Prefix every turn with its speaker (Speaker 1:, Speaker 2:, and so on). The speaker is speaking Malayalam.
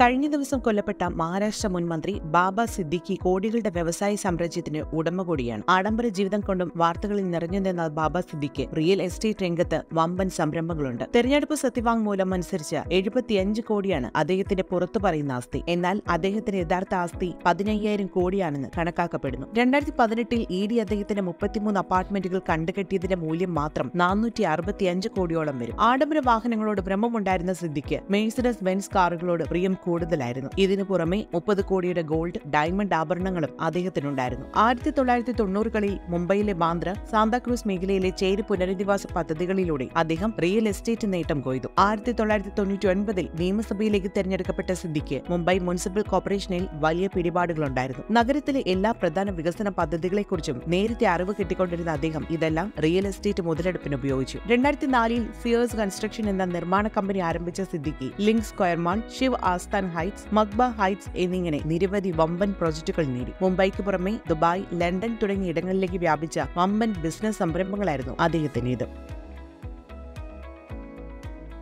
Speaker 1: കഴിഞ്ഞ ദിവസം കൊല്ലപ്പെട്ട മഹാരാഷ്ട്ര മുൻ മന്ത്രി ബാബ സിദ്ദിഖി കോടികളുടെ വ്യവസായ സാമ്രാജ്യത്തിന് ഉടമ കൂടിയാണ്. ആഡംബര ജീവിതം കൊണ്ടും വാർത്തകളിൽ നിറഞ്ഞു നിന്ന ബാബ സിദ്ദിഖ് റിയൽ എസ്റ്റേറ്റ് രംഗത്ത് വമ്പൻ സംരംഭങ്ങളുണ്ട്. തെരഞ്ഞെടുപ്പ് സത്യവാങ്മൂലം അനുസരിച്ച് 75 കോടിയാണ് അദ്ദേഹത്തിന്റെ പുറത്തു പറയുന്ന ആസ്തി. എന്നാൽ അദ്ദേഹത്തിന്റെ യഥാർത്ഥ ആസ്തി 15,000 കോടിയാണെന്ന് കണക്കാക്കപ്പെടുന്നു. 2018 ED അദ്ദേഹത്തിന്റെ 33 അപ്പാർട്ട്മെന്റുകൾ കണ്ടുകെട്ടിയതിന്റെ മൂല്യം മാത്രം 465 കോടിയോളം വരും. ആഡംബര വാഹനങ്ങളോട് ഭ്രമമുണ്ടായിരുന്ന സിദ്ദിഖ് മെഴ്സിഡസ് ബെൻസ് കാറുകളോട് പ്രിയം കൂടുതലായിരുന്നു. ഇതിനു പുറമെ 30 കോടിയുടെ ഗോൾഡ്, ഡയമണ്ട് ആഭരണങ്ങളും അദ്ദേഹത്തിനുണ്ടായിരുന്നു. 1990കളിൽ മുംബൈയിലെ ബാന്ദ്ര, സാന്താക്രൂസ് മേഖലയിലെ ചേരി പുനരധിവാസ പദ്ധതികളിലൂടെ അദ്ദേഹം റിയൽ എസ്റ്റേറ്റ് നേട്ടം കൊയ്തു. 1999 നിയമസഭയിലേക്ക് തെരഞ്ഞെടുക്കപ്പെട്ട സിദ്ദിഖ് മുംബൈ മുനിസിപ്പൽ കോർപ്പറേഷനിൽ വലിയ പിടിപാടുകളുണ്ടായിരുന്നു. നഗരത്തിലെ എല്ലാ പ്രധാന വികസന പദ്ധതികളെക്കുറിച്ചും നേരത്തെ അറിവ് കിട്ടിക്കൊണ്ടിരുന്ന അദ്ദേഹം ഇതെല്ലാം റിയൽ എസ്റ്റേറ്റ് മുതലെടുപ്പിന് ഉപയോഗിച്ചു. 2004 സിയേഴ്സ് കൺസ്ട്രക്ഷൻ എന്ന നിർമ്മാണ കമ്പനി ആരംഭിച്ച Siddiqui link square mall, Shiv Asthan heights, Makba heights എന്നിങ്ങനെ നിരവധി വമ്പൻ പ്രോജക്ടുകൾ നേടി. മുംബൈക്ക് പുറമെ ദുബായ്, ലണ്ടൻ തുടങ്ങിയ ഇടങ്ങളിലേക്ക് വ്യാപിച്ച വമ്പൻ ബിസിനസ് സംരംഭങ്ങളായിരുന്നു അദ്ദേഹത്തിന്റേത്.